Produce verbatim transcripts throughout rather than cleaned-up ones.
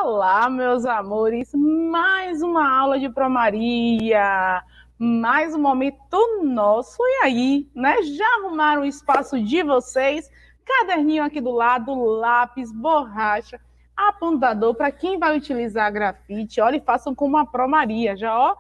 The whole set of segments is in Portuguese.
Olá, meus amores, mais uma aula de Promaria, mais um momento nosso. E aí, né? Já arrumaram o espaço de vocês? Caderninho aqui do lado, lápis, borracha, apontador para quem vai utilizar grafite. Olha, e façam como a Promaria, já ó.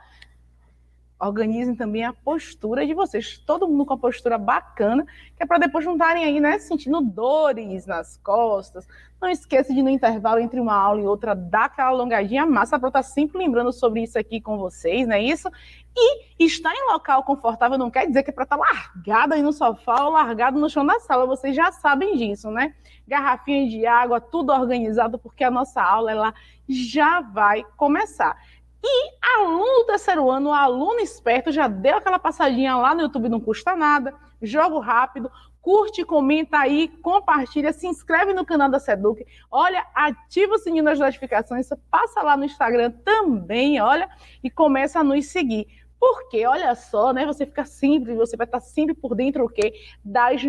Organizem também a postura de vocês, todo mundo com a postura bacana, que é para depois não estarem aí, né, sentindo dores nas costas. Não esqueça de, no intervalo entre uma aula e outra, dar aquela alongadinha massa para estar sempre lembrando sobre isso aqui com vocês, não é isso? E estar em local confortável não quer dizer que é para estar largado aí no sofá ou largado no chão da sala, vocês já sabem disso, né? Garrafinha de água, tudo organizado, porque a nossa aula ela já vai começar. E aluno do terceiro ano, aluno esperto, já deu aquela passadinha lá no YouTube, não custa nada, jogo rápido, curte, comenta aí, compartilha, se inscreve no canal da Seduc, olha, ativa o sininho das notificações, passa lá no Instagram também, olha, e começa a nos seguir. Porque, olha só, né, você fica sempre, você vai estar sempre por dentro o quê? Das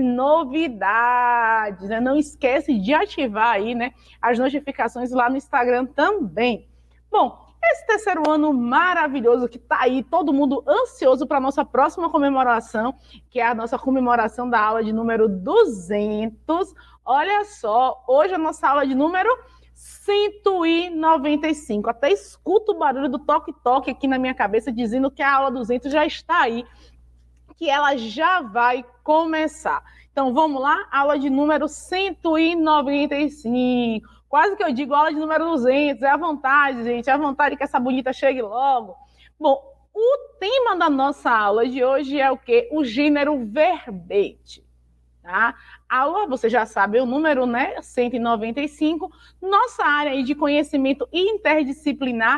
novidades, né? Não esquece de ativar aí, né, as notificações lá no Instagram também. Bom, esse terceiro ano maravilhoso que está aí, todo mundo ansioso para a nossa próxima comemoração, que é a nossa comemoração da aula de número duzentos. Olha só, hoje a nossa aula de número cento e noventa e cinco. Até escuto o barulho do toque-toque aqui na minha cabeça, dizendo que a aula duzentos já está aí, que ela já vai começar. Então, vamos lá, aula de número cento e noventa e cinco. Quase que eu digo aula de número duzentos, é a vontade, gente, é a vontade que essa bonita chegue logo. Bom, o tema da nossa aula de hoje é o quê? O gênero verbete, tá? Aula, você já sabe o número, né? cento e noventa e cinco. Nossa área aí de conhecimento interdisciplinar,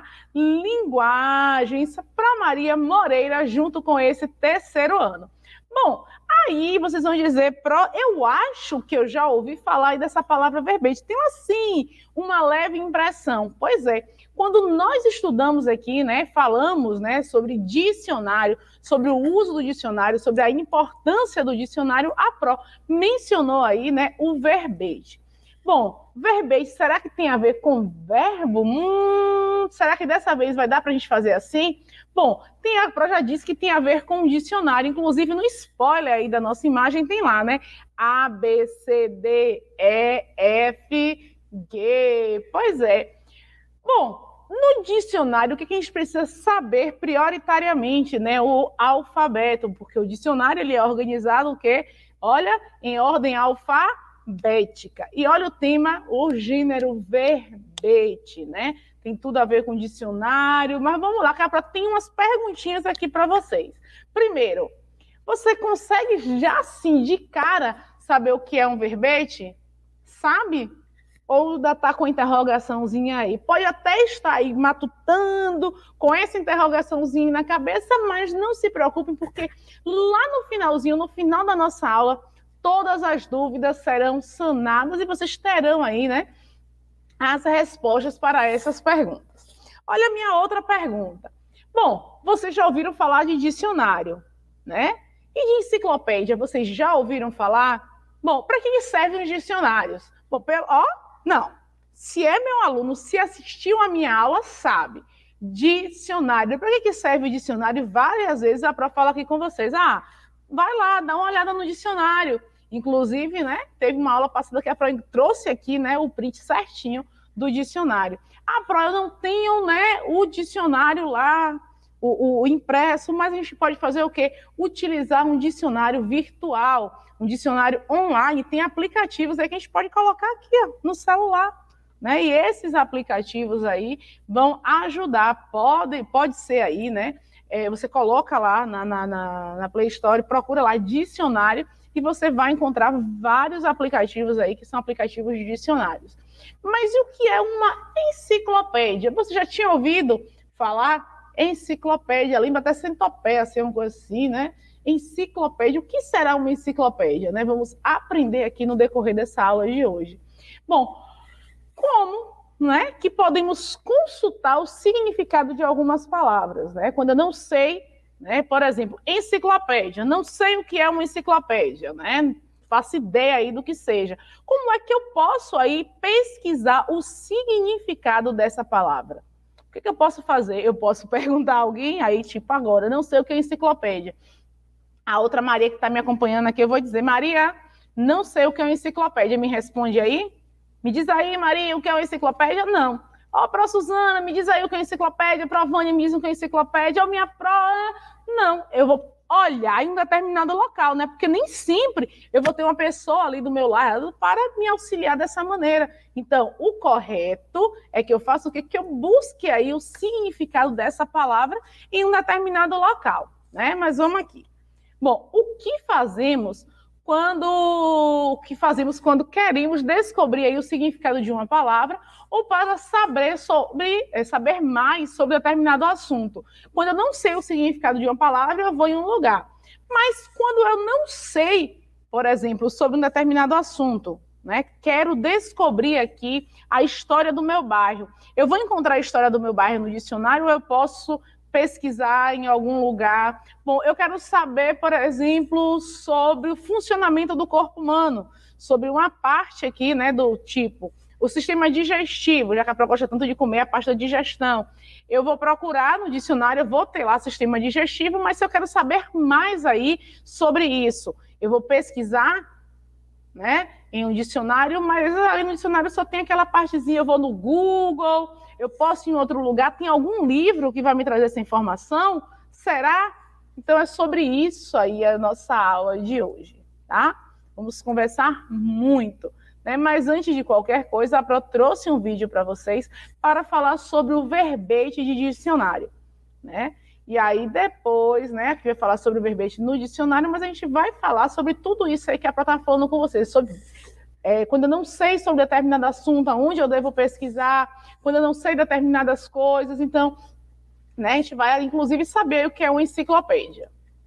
linguagens, Promaria Moreira, junto com esse terceiro ano. Bom, aí vocês vão dizer, pro, eu acho que eu já ouvi falar aí dessa palavra verbete. Tem, assim, uma leve impressão. Pois é, quando nós estudamos aqui, né, falamos, né, sobre dicionário, sobre o uso do dicionário, sobre a importância do dicionário, a Pro mencionou aí, né, o verbete. Bom, verbete, será que tem a ver com verbo? Hum, será que dessa vez vai dar para a gente fazer assim? Bom, tem a Pro já disse que tem a ver com o dicionário, inclusive no spoiler aí da nossa imagem tem lá, né? A, B, C, D, E, F, G. Pois é. Bom, no dicionário, o que a gente precisa saber prioritariamente, né? O alfabeto, porque o dicionário ele é organizado o quê? Olha, em ordem alfabética. E olha o tema, o gênero verbete, né? Tem tudo a ver com dicionário, mas vamos lá, que tem umas perguntinhas aqui para vocês. Primeiro, você consegue já assim, de cara, saber o que é um verbete? Sabe? Ou ainda está com interrogaçãozinha aí? Pode até estar aí matutando com essa interrogaçãozinha na cabeça, mas não se preocupem, porque lá no finalzinho, no final da nossa aula, todas as dúvidas serão sanadas e vocês terão aí, né, as respostas para essas perguntas. Olha a minha outra pergunta. Bom, vocês já ouviram falar de dicionário, né? E de enciclopédia, vocês já ouviram falar? Bom, para que servem os dicionários? Bom, pelo, ó, não. Se é meu aluno, se assistiu a minha aula, sabe. Dicionário. Para que serve o dicionário? Várias vezes a Pro fala aqui com vocês. Ah, vai lá, dá uma olhada no dicionário. Inclusive, né, teve uma aula passada que a Pro trouxe aqui, né, o print certinho do dicionário. Ah, Pro, eu não tenho, né, o dicionário lá, o, o impresso, mas a gente pode fazer o quê? Utilizar um dicionário virtual, um dicionário online. Tem aplicativos aí que a gente pode colocar aqui, ó, no celular, né? E esses aplicativos aí vão ajudar. Pode, pode ser aí, né? É, você coloca lá na, na, na, na Play Store, procura lá dicionário, e você vai encontrar vários aplicativos aí que são aplicativos de dicionários. Mas e o que é uma enciclopédia? Você já tinha ouvido falar enciclopédia? Lembra até centopeia, assim, uma coisa assim, né? Enciclopédia. O que será uma enciclopédia, né? Vamos aprender aqui no decorrer dessa aula de hoje. Bom, como, né, que podemos consultar o significado de algumas palavras, né? Quando eu não sei, né, por exemplo, enciclopédia, não sei o que é uma enciclopédia, né? faço ideia aí do que seja. Como é que eu posso aí pesquisar o significado dessa palavra? O que, que eu posso fazer? Eu posso perguntar a alguém, aí tipo agora, não sei o que é enciclopédia. A outra Maria que está me acompanhando aqui, eu vou dizer, Maria, não sei o que é uma enciclopédia, me responde aí. Me diz aí, Maria, o que é uma enciclopédia? Não. Ó, oh, Pró Suzana, me diz aí o que é uma enciclopédia. Pró Vânia, me diz o que é uma enciclopédia. Ó, oh, minha Pró... Não, eu vou olhar em um determinado local, né? Porque nem sempre eu vou ter uma pessoa ali do meu lado para me auxiliar dessa maneira. Então, o correto é que eu faça o quê? Que eu busque aí o significado dessa palavra em um determinado local, né? Mas vamos aqui. Bom, o que fazemos quando o que fazemos quando queremos descobrir aí o significado de uma palavra ou para saber sobre saber mais sobre determinado assunto? Quando eu não sei o significado de uma palavra, eu vou em um lugar. Mas quando eu não sei, por exemplo, sobre um determinado assunto, né? Quero descobrir aqui a história do meu bairro. Eu vou encontrar a história do meu bairro no dicionário ou eu posso pesquisar em algum lugar. Bom, eu quero saber, por exemplo, sobre o funcionamento do corpo humano, sobre uma parte aqui, né, do tipo, o sistema digestivo, já que a Pró gosta tanto de comer, a parte da digestão. Eu vou procurar no dicionário, eu vou ter lá sistema digestivo, mas se eu quero saber mais aí sobre isso, eu vou pesquisar, né, em um dicionário, mas ali no dicionário só tem aquela partezinha, eu vou no Google, eu posso ir em outro lugar, tem algum livro que vai me trazer essa informação? Será? Então é sobre isso aí a nossa aula de hoje, tá? Vamos conversar muito, né? Mas antes de qualquer coisa, a Pró trouxe um vídeo para vocês para falar sobre o verbete de dicionário, né? E aí depois, né, a gente vai falar sobre o verbete no dicionário, mas a gente vai falar sobre tudo isso aí que a Pró está falando com vocês, sobre é, quando eu não sei sobre determinado assunto, aonde eu devo pesquisar, quando eu não sei determinadas coisas, então, né, a gente vai, inclusive, saber o que é uma enciclopédia.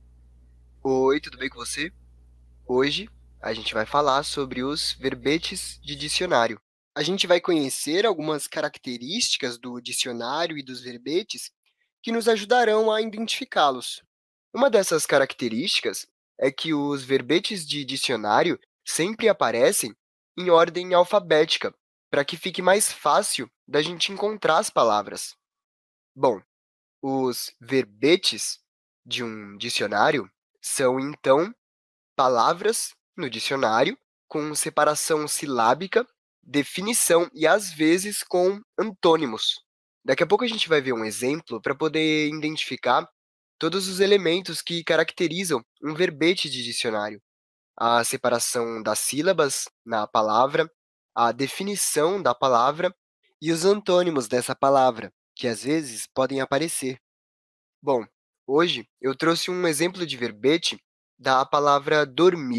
Oi, tudo bem com você? Hoje a gente vai falar sobre os verbetes de dicionário. A gente vai conhecer algumas características do dicionário e dos verbetes que nos ajudarão a identificá-los. Uma dessas características é que os verbetes de dicionário sempre aparecem em ordem alfabética, para que fique mais fácil da gente encontrar as palavras. Bom, os verbetes de um dicionário são, então, palavras no dicionário com separação silábica, definição e, às vezes, com antônimos. Daqui a pouco a gente vai ver um exemplo para poder identificar todos os elementos que caracterizam um verbete de dicionário. A separação das sílabas na palavra, a definição da palavra e os antônimos dessa palavra, que às vezes podem aparecer. Bom, hoje eu trouxe um exemplo de verbete da palavra dormir.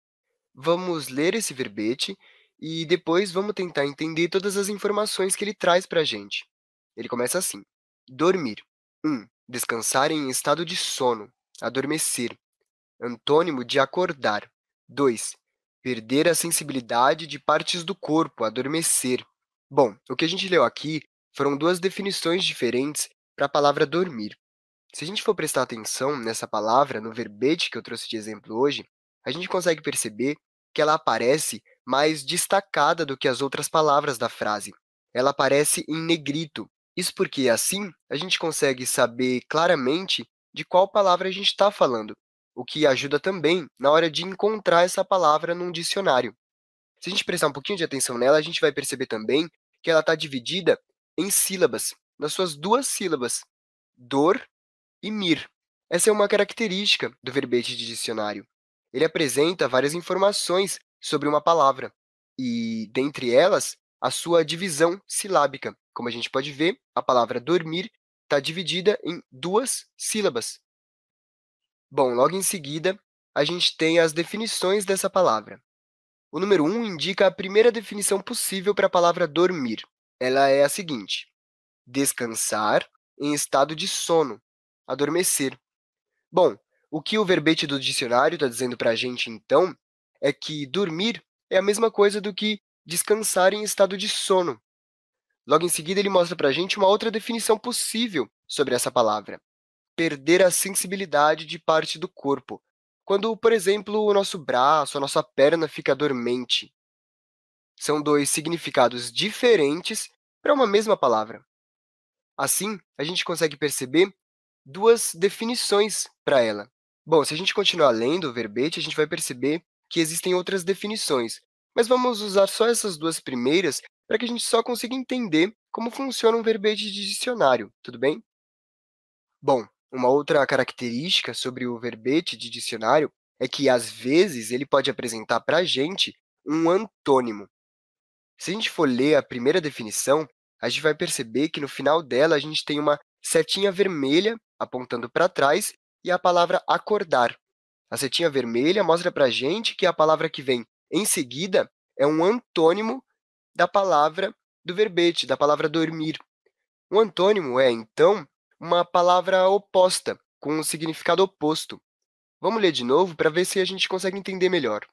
Vamos ler esse verbete e depois vamos tentar entender todas as informações que ele traz para a gente. Ele começa assim: dormir. um. Descansar em estado de sono, adormecer. Antônimo de acordar. dois. Perder a sensibilidade de partes do corpo, adormecer. Bom, o que a gente leu aqui foram duas definições diferentes para a palavra dormir. Se a gente for prestar atenção nessa palavra, no verbete que eu trouxe de exemplo hoje, a gente consegue perceber que ela aparece mais destacada do que as outras palavras da frase. Ela aparece em negrito. Isso porque, assim, a gente consegue saber claramente de qual palavra a gente está falando, o que ajuda também na hora de encontrar essa palavra num dicionário. Se a gente prestar um pouquinho de atenção nela, a gente vai perceber também que ela está dividida em sílabas, nas suas duas sílabas, dor e mir. Essa é uma característica do verbete de dicionário. Ele apresenta várias informações sobre uma palavra, e, dentre elas, a sua divisão silábica. Como a gente pode ver, a palavra dormir está dividida em duas sílabas. Bom, logo em seguida, a gente tem as definições dessa palavra. O número um indica a primeira definição possível para a palavra dormir. Ela é a seguinte: descansar em estado de sono, adormecer. Bom, o que o verbete do dicionário está dizendo para a gente, então, é que dormir é a mesma coisa do que descansar em estado de sono. Logo em seguida, ele mostra para a gente uma outra definição possível sobre essa palavra: perder a sensibilidade de parte do corpo, Quando, por exemplo, o nosso braço, a nossa perna fica dormente. São dois significados diferentes para uma mesma palavra. Assim, a gente consegue perceber duas definições para ela. Bom, se a gente continuar lendo o verbete, a gente vai perceber que existem outras definições, mas vamos usar só essas duas primeiras para que a gente só consiga entender como funciona um verbete de dicionário, tudo bem? Bom, uma outra característica sobre o verbete de dicionário é que, às vezes, ele pode apresentar para a gente um antônimo. Se a gente for ler a primeira definição, a gente vai perceber que no final dela a gente tem uma setinha vermelha apontando para trás e a palavra acordar. A setinha vermelha mostra para a gente que a palavra que vem em seguida é um antônimo da palavra do verbete, da palavra dormir. Um antônimo é, então, uma palavra oposta, com um significado oposto. Vamos ler de novo para ver se a gente consegue entender melhor.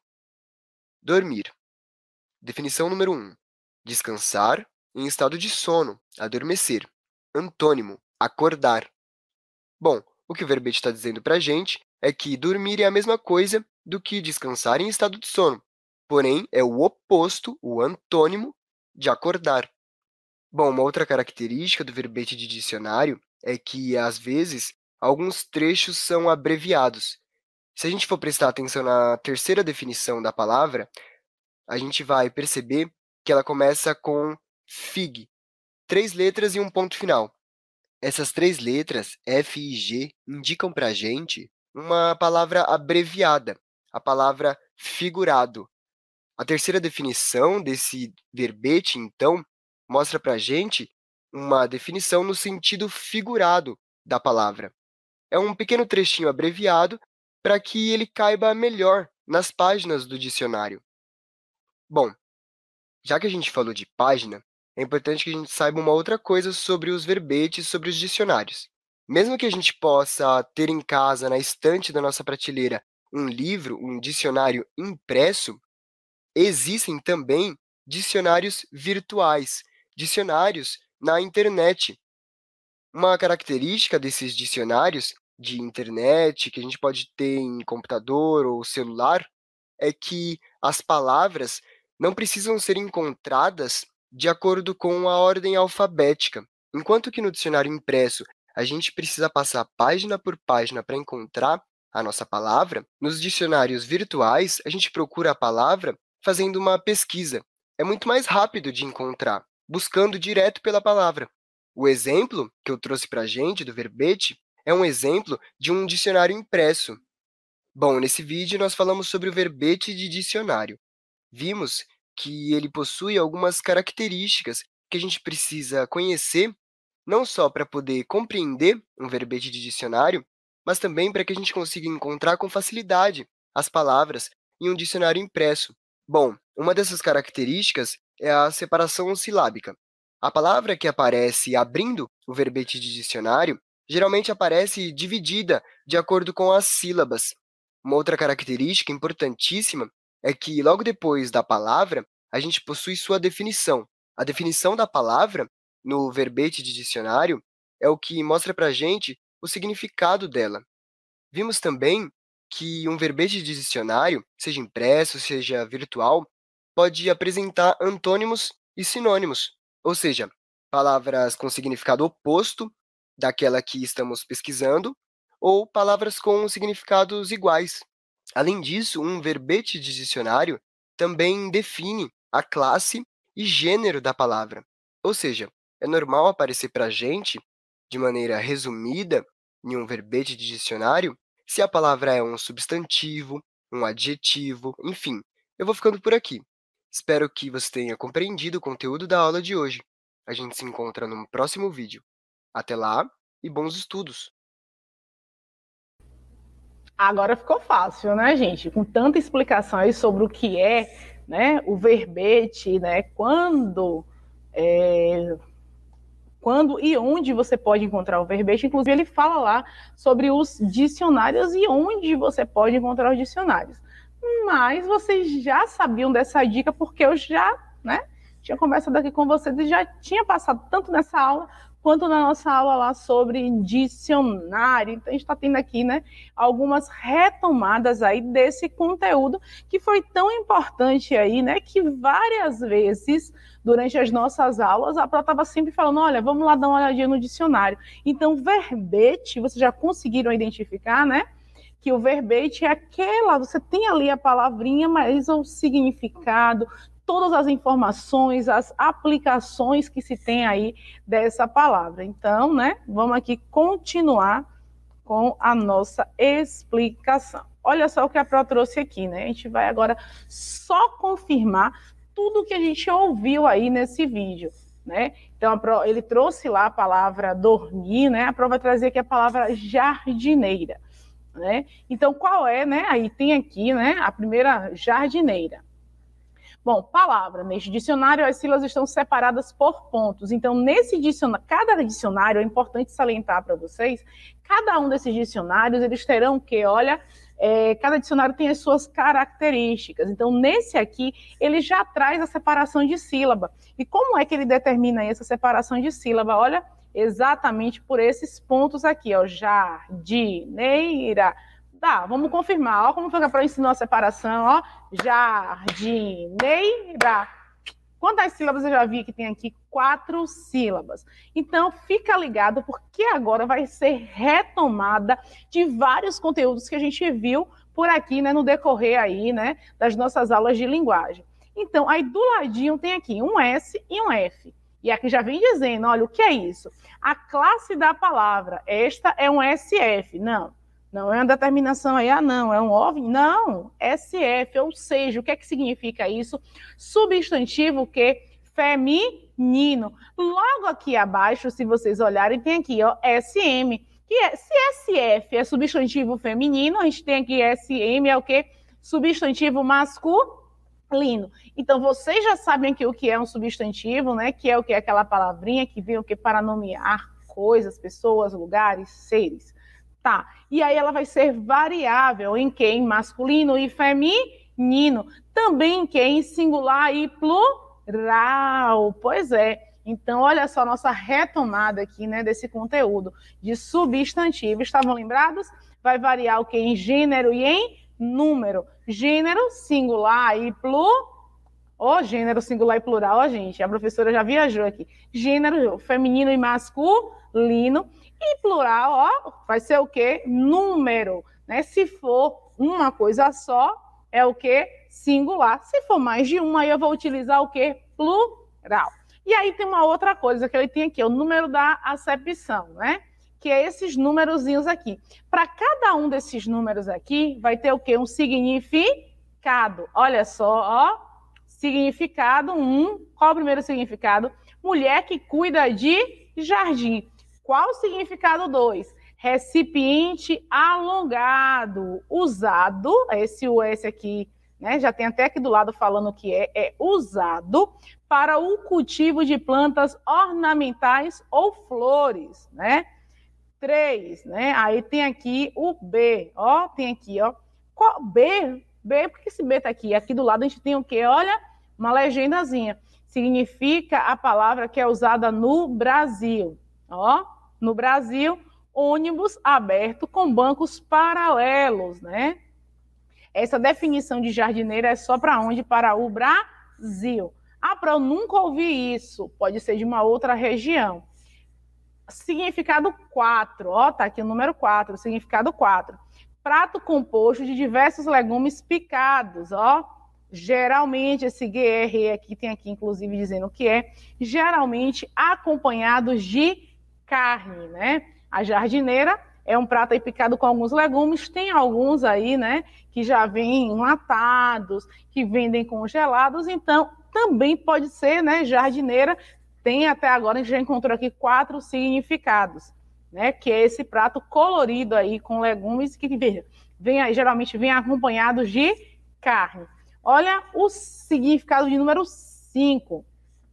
Dormir. Definição número um. Descansar em estado de sono, adormecer. Antônimo, acordar. Bom, o que o verbete está dizendo para a gente é que dormir é a mesma coisa do que descansar em estado de sono, porém, é o oposto, o antônimo, de acordar. Bom, uma outra característica do verbete de dicionário é que, às vezes, alguns trechos são abreviados. Se a gente for prestar atenção na terceira definição da palavra, a gente vai perceber que ela começa com fig, três letras e um ponto final. Essas três letras, F e G, indicam para a gente uma palavra abreviada, a palavra figurado. A terceira definição desse verbete, então, mostra para a gente uma definição no sentido figurado da palavra. É um pequeno trechinho abreviado para que ele caiba melhor nas páginas do dicionário. Bom, já que a gente falou de página, é importante que a gente saiba uma outra coisa sobre os verbetes, sobre os dicionários. Mesmo que a gente possa ter em casa, na estante da nossa prateleira, um livro, um dicionário impresso, existem também dicionários virtuais, dicionários na internet. Uma característica desses dicionários de internet, que a gente pode ter em computador ou celular, é que as palavras não precisam ser encontradas de acordo com a ordem alfabética. Enquanto que no dicionário impresso a gente precisa passar página por página para encontrar a nossa palavra, nos dicionários virtuais a gente procura a palavra fazendo uma pesquisa. É muito mais rápido de encontrar, buscando direto pela palavra. O exemplo que eu trouxe para a gente do verbete é um exemplo de um dicionário impresso. Bom, nesse vídeo nós falamos sobre o verbete de dicionário. Vimos que ele possui algumas características que a gente precisa conhecer, não só para poder compreender um verbete de dicionário, mas também para que a gente consiga encontrar com facilidade as palavras em um dicionário impresso. Bom, uma dessas características é a separação silábica. A palavra que aparece abrindo o verbete de dicionário geralmente aparece dividida de acordo com as sílabas. Uma outra característica importantíssima é que, logo depois da palavra, a gente possui sua definição. A definição da palavra, no verbete de dicionário, é o que mostra para a gente o significado dela. Vimos também que um verbete de dicionário, seja impresso, seja virtual, pode apresentar antônimos e sinônimos, ou seja, palavras com significado oposto daquela que estamos pesquisando, ou palavras com significados iguais. Além disso, um verbete de dicionário também define a classe e gênero da palavra. Ou seja, é normal aparecer para a gente, de maneira resumida, em um verbete de dicionário, se a palavra é um substantivo, um adjetivo, enfim. Eu vou ficando por aqui. Espero que você tenha compreendido o conteúdo da aula de hoje. A gente se encontra num próximo vídeo. Até lá e bons estudos! Agora ficou fácil, né, gente? Com tanta explicação aí sobre o que é, né, o verbete, né, quando, é, quando e onde você pode encontrar o verbete. Inclusive, ele fala lá sobre os dicionários e onde você pode encontrar os dicionários. Mas vocês já sabiam dessa dica, porque eu já, né, tinha conversado aqui com vocês e já tinha passado tanto nessa aula quanto na nossa aula lá sobre dicionário. Então, a gente está tendo aqui, né, algumas retomadas aí desse conteúdo que foi tão importante aí, né, que várias vezes durante as nossas aulas a Pró estava sempre falando, olha, vamos lá dar uma olhadinha no dicionário. Então, verbete, vocês já conseguiram identificar, né, que o verbete é aquela, você tem ali a palavrinha, mas o significado, todas as informações, as aplicações que se tem aí dessa palavra. Então, né, vamos aqui continuar com a nossa explicação. Olha só o que a Pró trouxe aqui, né? A gente vai agora só confirmar tudo que a gente ouviu aí nesse vídeo, né? Então, a Pró, ele trouxe lá a palavra dormir, né? A Pró vai trazer aqui a palavra jardineira, né? Então, qual é, né? Aí tem aqui, né, a primeira, jardineira. Bom, palavra, neste dicionário as sílabas estão separadas por pontos. Então, nesse dicionário, cada dicionário, é importante salientar para vocês, cada um desses dicionários, eles terão que, olha, é, cada dicionário tem as suas características. Então, nesse aqui, ele já traz a separação de sílaba. E como é que ele determina essa separação de sílaba? Olha, exatamente por esses pontos aqui, ó, jardineira. Tá, vamos confirmar. Ó, como foi que a Pró ensinou a separação, ó. Jardineira. Quantas sílabas eu já vi que tem aqui? Quatro sílabas. Então, fica ligado, porque agora vai ser retomada de vários conteúdos que a gente viu por aqui, né, no decorrer aí, né, das nossas aulas de linguagem. Então, aí do ladinho tem aqui um S e um F. E aqui já vem dizendo, olha, o que é isso? A classe da palavra. Esta é um S F. Não. Não é uma determinação aí, ah, não, é um O V N? Não, S F, ou seja, o que é que significa isso? Substantivo que feminino. Logo aqui abaixo, se vocês olharem, tem aqui, ó, S M, que é, se S F é substantivo feminino, a gente tem aqui S M, é o quê? Substantivo masculino. Então, vocês já sabem aqui o que é um substantivo, né? Que é o que? Aquela palavrinha que vem o que? Para nomear coisas, pessoas, lugares, seres. Tá, e aí ela vai ser variável em que? Em masculino e feminino. Também em que? Em singular e plural. Pois é. Então, olha só a nossa retomada aqui, né, desse conteúdo de substantivo. Estavam lembrados? Vai variar o que? Em gênero e em número. Gênero, singular e plural. Ó, oh, gênero, singular e plural, ó, oh, gente. A professora já viajou aqui. Gênero, feminino e masculino. E plural, ó, vai ser o quê? Número, né? Se for uma coisa só, é o quê? Singular. Se for mais de uma, aí eu vou utilizar o quê? Plural. E aí tem uma outra coisa que ele tem aqui, o número da acepção, né? Que é esses númerozinhos aqui. Para cada um desses números aqui, vai ter o quê? Um significado. Olha só, ó. Significado um. Qual o primeiro significado? Mulher que cuida de jardim. Qual o significado dois? Recipiente alongado, usado, esse U S aqui, né, já tem até aqui do lado falando que é, é usado para o cultivo de plantas ornamentais ou flores, né? Três, né? Aí tem aqui o B, ó, tem aqui, ó. Qual B? B, porque esse B tá aqui? Aqui do lado a gente tem o quê? Olha, uma legendazinha. Significa a palavra que é usada no Brasil. Ó, no Brasil, ônibus aberto com bancos paralelos, né? Essa definição de jardineira é só para onde? Para o Brasil. Ah, para eu nunca ouvi isso. Pode ser de uma outra região. Significado quatro, ó, tá aqui o número quatro, significado quatro. Prato composto de diversos legumes picados, ó. Geralmente, esse G R aqui, tem aqui, inclusive, dizendo o que é. Geralmente acompanhados de carne, né? A jardineira é um prato aí picado com alguns legumes, tem alguns aí, né, que já vêm enlatados, que vendem congelados, então também pode ser, né, jardineira. Tem até agora, a gente já encontrou aqui quatro significados, né, que é esse prato colorido aí com legumes que vem, vem geralmente vem acompanhados de carne. Olha o significado de número cinco.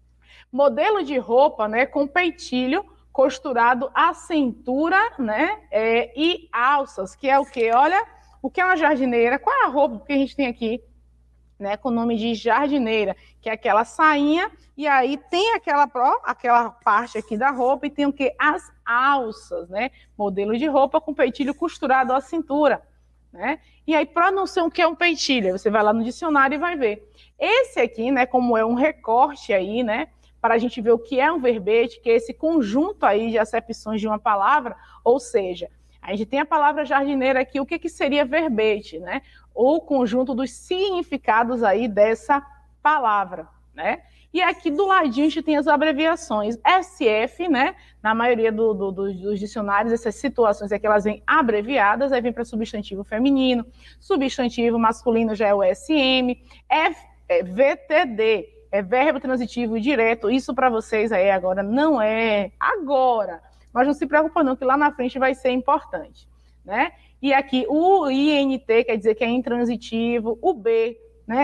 Modelo de roupa, né, com peitilho costurado à cintura, né, é, e alças, que é o quê? Olha, o que é uma jardineira? Qual é a roupa que a gente tem aqui? né, com o nome de jardineira, que é aquela sainha, e aí tem aquela, aquela parte aqui da roupa, e tem o quê? As alças, né? Modelo de roupa com peitilho costurado à cintura, né? E aí, para não ser o que é um peitilho, você vai lá no dicionário e vai ver. Esse aqui, né, como é um recorte aí, né, para a gente ver o que é um verbete, que é esse conjunto aí de acepções de uma palavra, ou seja, a gente tem a palavra jardineira aqui, o que, que seria verbete, né? O conjunto dos significados aí dessa palavra, né? E aqui do ladinho a gente tem as abreviações. S F, né? Na maioria do, do, dos dicionários, essas situações é que elas vêm abreviadas, aí vem para substantivo feminino, substantivo masculino já é o S M, F, é V T D, é verbo transitivo direto, isso para vocês aí agora não é agora, mas não se preocupa não, que lá na frente vai ser importante, né? E aqui o I N T quer dizer que é intransitivo, o B, né?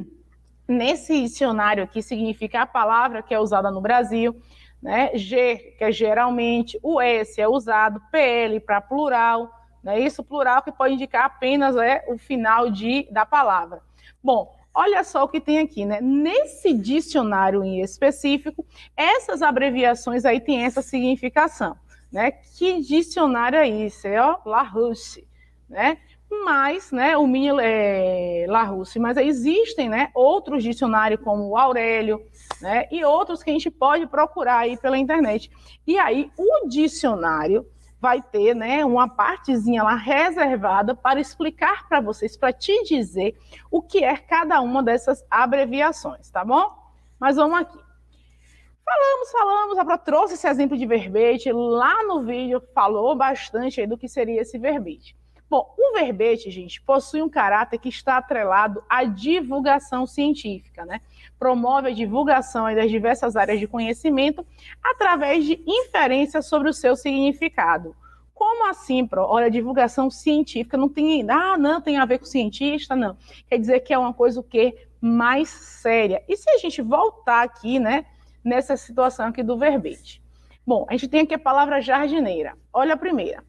Nesse dicionário aqui significa a palavra que é usada no Brasil, né? G, que é geralmente, o S é usado, P L para plural, né? Isso plural que pode indicar apenas é o final de, da palavra. Bom, olha só o que tem aqui, né? Nesse dicionário em específico, essas abreviações aí têm essa significação, né? Que dicionário é isso? É ó, Larousse, né? Mas, né, o mini é, Larousse, mas existem, né, outros dicionários como o Aurélio, né, e outros que a gente pode procurar aí pela internet. E aí o dicionário vai ter, né, uma partezinha lá reservada para explicar para vocês, para te dizer o que é cada uma dessas abreviações, tá bom? Mas vamos aqui. Falamos, falamos, a Pro trouxe esse exemplo de verbete, lá no vídeo falou bastante aí do que seria esse verbete. Bom, o verbete, gente, possui um caráter que está atrelado à divulgação científica, né? Promove a divulgação aí das diversas áreas de conhecimento através de inferências sobre o seu significado. Como assim, Pro? Olha, divulgação científica não tem, ah, não, tem a ver com cientista, não. Quer dizer que é uma coisa o quê? Mais séria. E se a gente voltar aqui, né, nessa situação aqui do verbete? Bom, a gente tem aqui a palavra jardineira. Olha a primeira.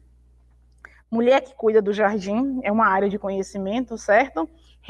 Mulher que cuida do jardim, é uma área de conhecimento, certo?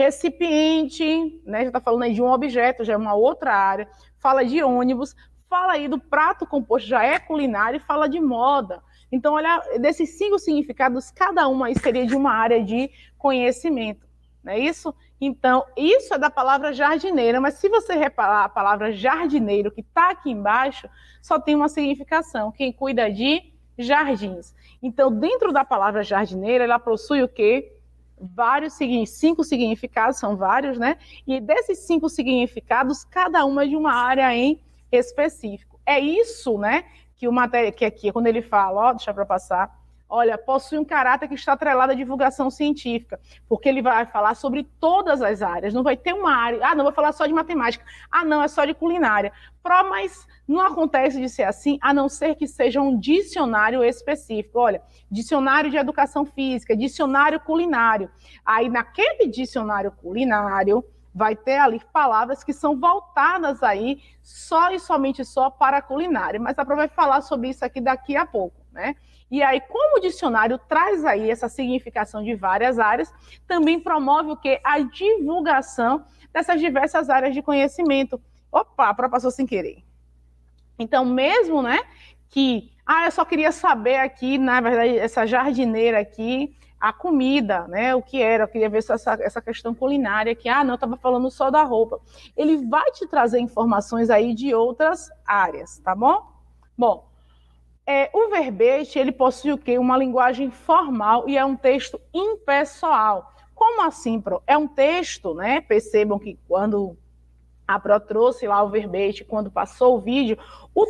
Recipiente, né? Já está falando aí de um objeto, já é uma outra área. Fala de ônibus, fala aí do prato composto, já é culinária, e fala de moda. Então, olha, desses cinco significados, cada uma aí seria de uma área de conhecimento, não é isso? Então, isso é da palavra jardineira, mas se você reparar a palavra jardineiro, que está aqui embaixo, só tem uma significação, quem cuida de jardins. Então, dentro da palavra jardineira, ela possui o quê? Vários, cinco significados, são vários, né? E desses cinco significados, cada uma é de uma área em específico. É isso, né, que o matéria, que aqui, quando ele fala, ó, deixa para passar, olha, possui um caráter que está atrelado à divulgação científica, porque ele vai falar sobre todas as áreas, não vai ter uma área, ah, não, vou falar só de matemática, ah, não, é só de culinária. Pro, mas não acontece de ser assim, a não ser que seja um dicionário específico. Olha, dicionário de educação física, dicionário culinário. Aí, naquele dicionário culinário, vai ter ali palavras que são voltadas aí só e somente só para a culinária. Mas a Pro vai falar sobre isso aqui daqui a pouco, né? E aí, como o dicionário traz aí essa significação de várias áreas, também promove o quê? A divulgação dessas diversas áreas de conhecimento. Opa, a Pro passou sem querer. Então, mesmo, né, que, ah, eu só queria saber aqui, na verdade, essa jardineira aqui, a comida, né, o que era, eu queria ver essa, essa questão culinária, que, ah, não, eu estava falando só da roupa. Ele vai te trazer informações aí de outras áreas, tá bom? Bom, é, o verbete, ele possui o quê? Uma linguagem formal e é um texto impessoal. Como assim, Pro? É um texto, né, percebam que quando a Pro trouxe lá o verbete, quando passou o vídeo, o,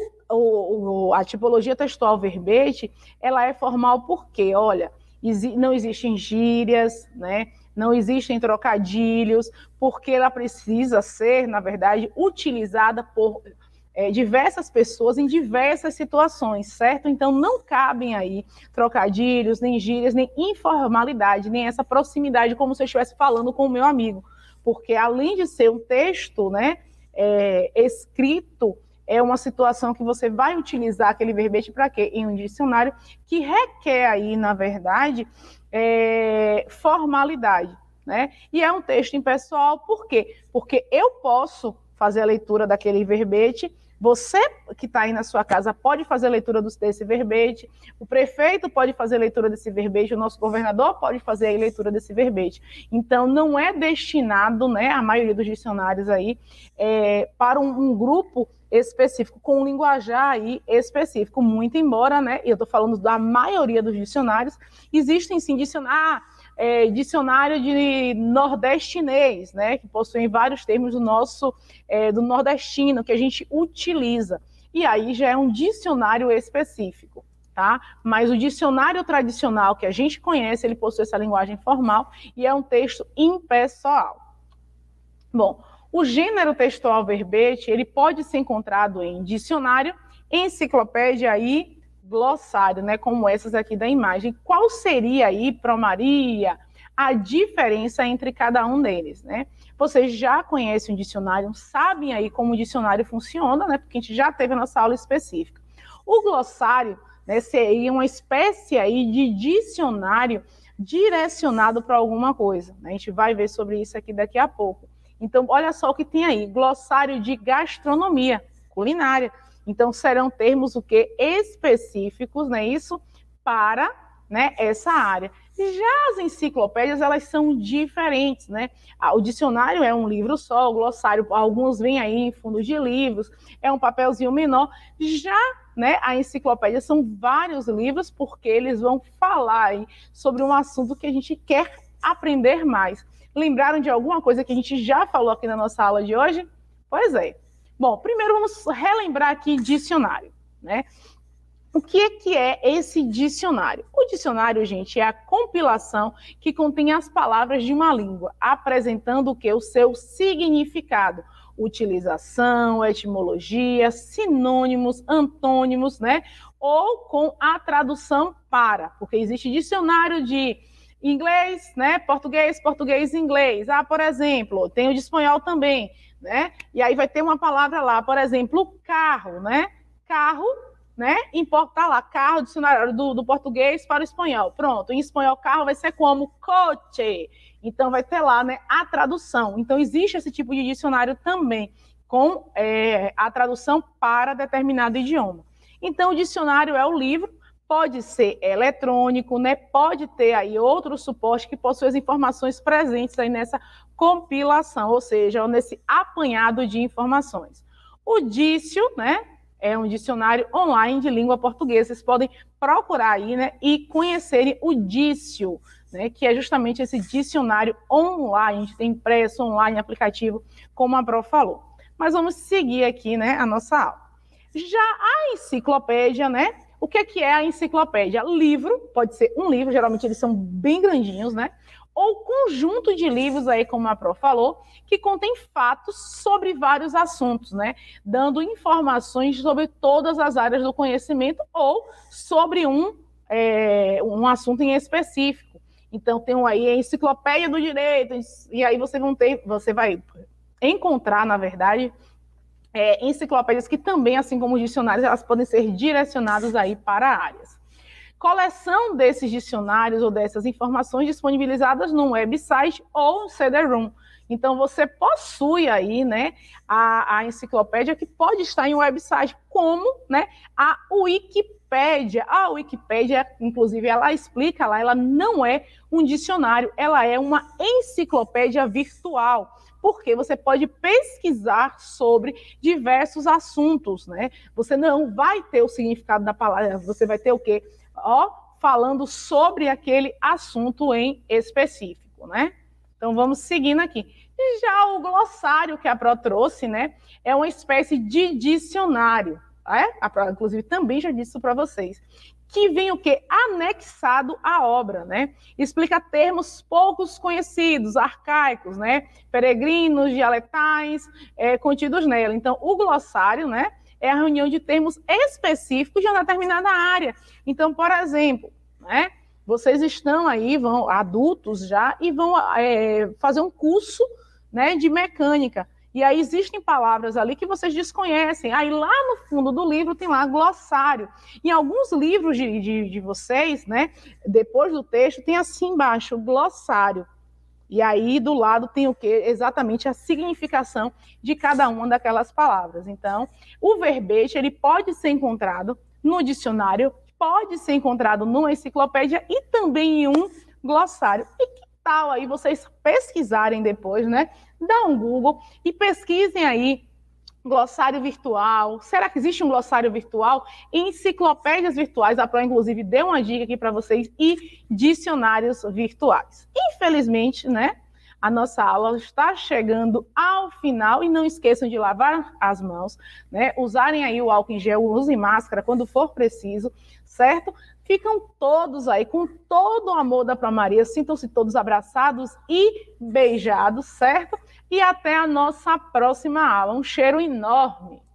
o, a tipologia textual verbete, ela é formal porque, olha, exi- não existem gírias, né? Não existem trocadilhos, porque ela precisa ser, na verdade, utilizada por é, diversas pessoas em diversas situações, certo? Então, não cabem aí trocadilhos, nem gírias, nem informalidade, nem essa proximidade, como se eu estivesse falando com o meu amigo. Porque além de ser um texto, né, é, escrito, é uma situação que você vai utilizar aquele verbete para quê? Em um dicionário que requer aí, na verdade, é, formalidade. né? E é um texto impessoal, por quê? Porque eu posso fazer a leitura daquele verbete, você que está aí na sua casa pode fazer a leitura desse verbete, o prefeito pode fazer a leitura desse verbete, o nosso governador pode fazer a leitura desse verbete. Então, não é destinado, né, a maioria dos dicionários aí, é, para um, um grupo específico, com um linguajar aí específico, muito embora, né, e eu estou falando da maioria dos dicionários, existem sim dicionários, É, dicionário de nordestinês, né, que possuem vários termos do nosso, é, do nordestino, que a gente utiliza. E aí já é um dicionário específico, tá? Mas o dicionário tradicional que a gente conhece, ele possui essa linguagem formal e é um texto impessoal. Bom, o gênero textual verbete, ele pode ser encontrado em dicionário, enciclopédia e glossário, né, como essas aqui da imagem. Qual seria aí, Pro Maria, a diferença entre cada um deles, né? Vocês já conhecem o dicionário, sabem aí como o dicionário funciona, né, porque a gente já teve a nossa aula específica. O glossário, né, seria uma espécie aí de dicionário direcionado para alguma coisa, né? A gente vai ver sobre isso aqui daqui a pouco. Então, olha só o que tem aí, glossário de gastronomia, culinária. Então, serão termos o quê? Específicos, né? Isso para, né, essa área. Já as enciclopédias, elas são diferentes, né? O dicionário é um livro só, o glossário, alguns vêm aí em fundos de livros, é um papelzinho menor. Já, né, a enciclopédia são vários livros, porque eles vão falar aí sobre um assunto que a gente quer aprender mais. Lembraram de alguma coisa que a gente já falou aqui na nossa aula de hoje? Pois é. Bom, primeiro vamos relembrar aqui dicionário, né? O que é que é esse dicionário? O dicionário, gente, é a compilação que contém as palavras de uma língua, apresentando o que? O seu significado, utilização, etimologia, sinônimos, antônimos, né? Ou com a tradução para, porque existe dicionário de inglês, né? Português, português, inglês. Ah, por exemplo, tem o de espanhol também, né? E aí vai ter uma palavra lá, por exemplo, carro, né? Carro, né? Importa lá, carro, dicionário do, do português para o espanhol. Pronto, em espanhol, carro vai ser como coche. Então, vai ter lá, né, a tradução. Então, existe esse tipo de dicionário também, com é, a tradução para determinado idioma. Então, o dicionário é o livro, pode ser eletrônico, né? Pode ter aí outro suporte que possui as informações presentes aí nessa compilação, ou seja, nesse apanhado de informações. O Dício, né, é um dicionário online de língua portuguesa. Vocês podem procurar aí, né, e conhecerem o Dício, né, que é justamente esse dicionário online. A gente tem impresso, online, aplicativo, como a Pro falou. Mas vamos seguir aqui, né, a nossa aula. Já a enciclopédia, né? O que é, que é a enciclopédia? Livro, pode ser um livro, geralmente eles são bem grandinhos, né? Ou conjunto de livros aí, como a Pro falou, que contém fatos sobre vários assuntos, né? Dando informações sobre todas as áreas do conhecimento ou sobre um, é, um assunto em específico. Então, tem aí a enciclopédia do direito, e aí você, vão ter, você vai encontrar, na verdade, É, enciclopédias que também, assim como os dicionários, elas podem ser direcionadas aí para áreas. Coleção desses dicionários ou dessas informações disponibilizadas num website ou no C D-ROM. Então, você possui aí, né, a, a enciclopédia que pode estar em um website, como, né, a Wikipédia. A Wikipédia, inclusive, ela explica lá, ela não é um dicionário, ela é uma enciclopédia virtual, porque você pode pesquisar sobre diversos assuntos, né? Você não vai ter o significado da palavra, você vai ter o quê? Ó, falando sobre aquele assunto em específico, né? Então, vamos seguindo aqui. Já o glossário que a Pro trouxe, né, é uma espécie de dicionário, é? A Pro, inclusive, também já disse isso para vocês, que vem o quê? Anexado à obra, né? Explica termos poucos conhecidos, arcaicos, né? Peregrinos, dialetais, é, contidos nela. Então, o glossário, né, é a reunião de termos específicos de uma determinada área. Então, por exemplo, né, vocês estão aí, vão adultos já, e vão é, fazer um curso, né, de mecânica. E aí existem palavras ali que vocês desconhecem. Aí lá no fundo do livro tem lá glossário. Em alguns livros de, de, de vocês, né, depois do texto, tem assim embaixo, glossário. E aí, do lado, tem o quê? Exatamente a significação de cada uma daquelas palavras. Então, o verbete, ele pode ser encontrado no dicionário, pode ser encontrado numa enciclopédia e também em um glossário. E que tal aí vocês pesquisarem depois, né? Dá um Google e pesquisem aí glossário virtual. Será que existe um glossário virtual? Enciclopédias virtuais. A Pro, inclusive, deu uma dica aqui para vocês. E dicionários virtuais. Infelizmente, né? A nossa aula está chegando ao final. E não esqueçam de lavar as mãos, né? Usarem aí o álcool em gel, usem máscara quando for preciso, certo? Ficam todos aí com todo o amor da Pro Maria. Sintam-se todos abraçados e beijados, certo? E até a nossa próxima aula. Um cheiro enorme!